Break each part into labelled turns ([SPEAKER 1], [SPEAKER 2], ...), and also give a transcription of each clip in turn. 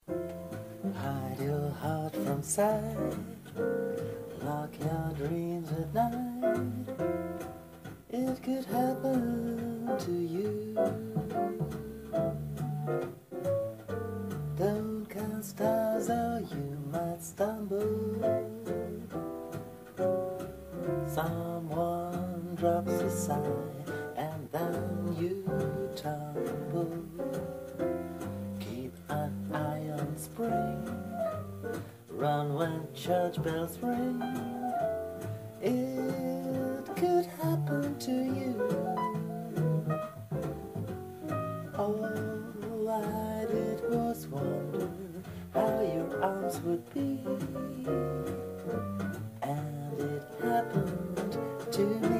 [SPEAKER 1] Hide your heart from sight, lock your dreams at night. It could happen to you. Don't count stars or you might stumble. Someone drops a sigh and then you tumble. Keep an eye on spring, run when church bells ring. It could happen to you. All I did was wonder how your arms would be, and it happened to me.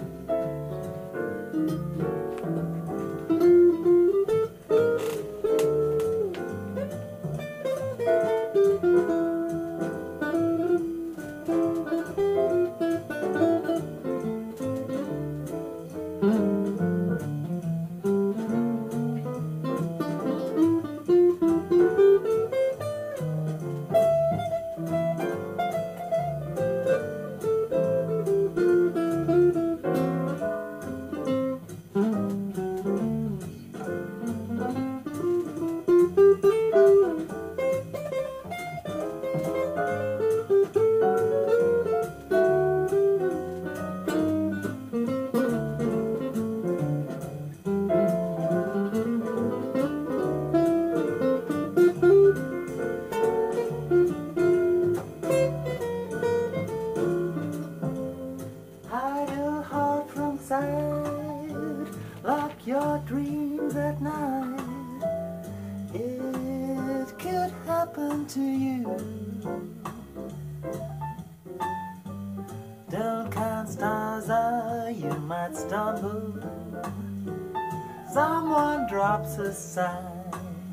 [SPEAKER 1] Lock your dreams at night. It could happen to you. Don't count stars or you might stumble. Someone drops a sigh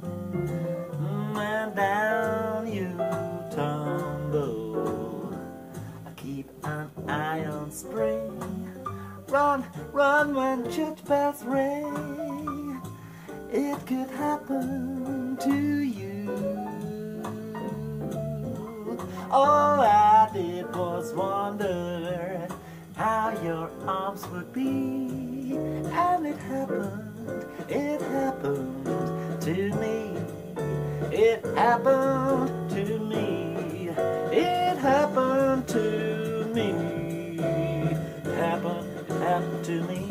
[SPEAKER 1] and down you tumble. Keep an eye on spring, run, run when church bells ring. It could happen to you. All I did was wonder how your arms would be, and it happened to me. It happened to me. It happened to me. Happened to me.